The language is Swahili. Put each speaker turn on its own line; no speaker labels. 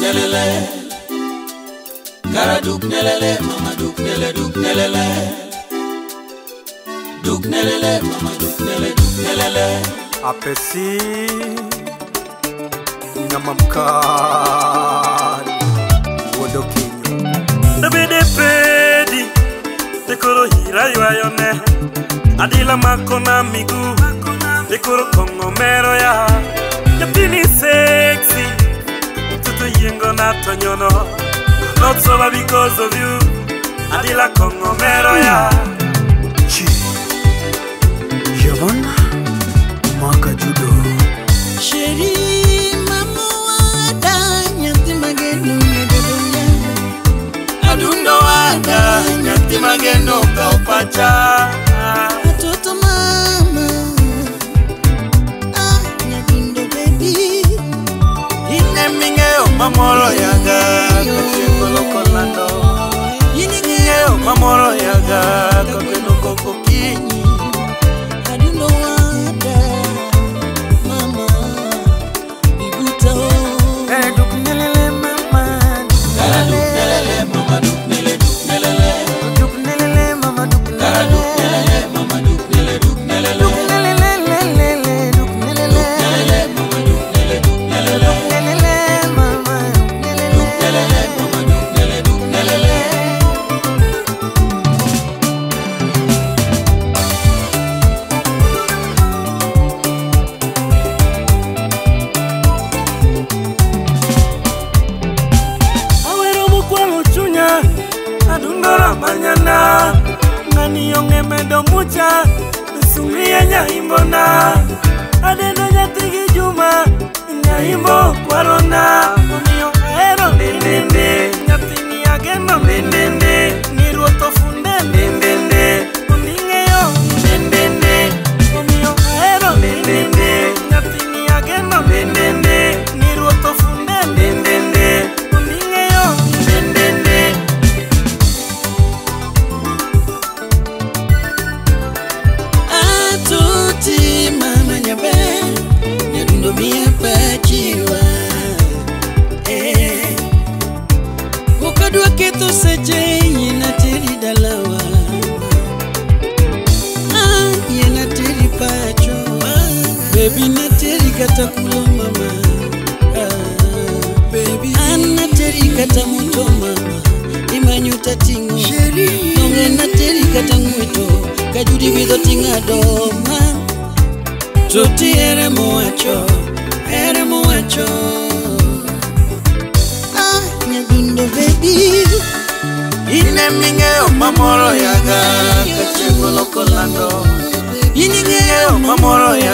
nelele. Gara duk nelele, mama duk nelele. Duk nelele, mama duk nelele.
Apesi Namamkari Wodokinyo
Dabede pedi Dekoro hira yuayone Adila makona migu Dekoro kongo mero ya Yapini sexy Tutu yengo na tonyono Not sober because of you Adila kongo mero ya
Chi Yavana Maka judo
Sheri mama wada Nyati magenu ngedonya
Adundo wada Nyati magenu kaupacha
Atoto mama Nyadundo baby
Ine mingeo mamoro yaga Kachiko lokolando Ine mingeo mamoro yaga Kakweno koko kinyi
Adundo wada mama Bibuta
Duk nelele mama
Gara duk nelele, mama duk nelele.
Duk nelele mama duk
Gara duk nelele, mama duk nelele.
Duk nelele Duk nelele
Duk nelele, mama duk nelele.
Duk nelele mama
Duk nelele, mama duk nelele.
Awero mukwalo chunya Adundora manyana Ngani yonge medo mucha Sumia nyahimbona Adeno nyatigi juma Nyahimbo kwarona Uniyo aero ndendende Nyatini ageno ndendende Niruoto funde ndendende Uningeyo ndendende Uniyo aero ndendende Nyatini ageno ndendende Niruoto funde ndendende Uningeyo ndendende
Atuti mama nyabe Nyadundo mia pachiwa Ukadua keto seje Yena teri dalawa Yena teri pacho Baby na teri katakulo mama Baby Anna teri kata muto mama Imanyuta tingo Nonge na teri kata ngweto Kajudi vido tinga doma Tuti ere moacho Nyadundo baby
Ine mingeo mamoro yaga Kachiko lokolando Ine mingeo mamoro